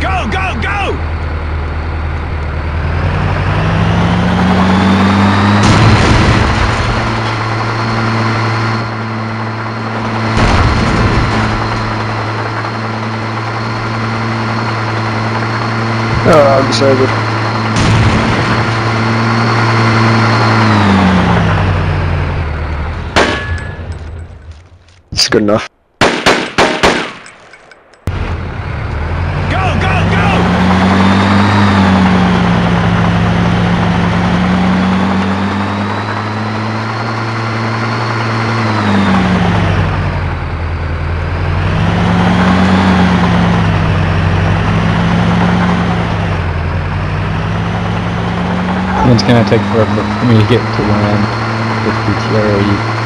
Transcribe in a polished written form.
Go, go, go! Oh, I'm disabled. It's good enough. Go, go, go! It's gonna take forever for me to get to land with PTROE.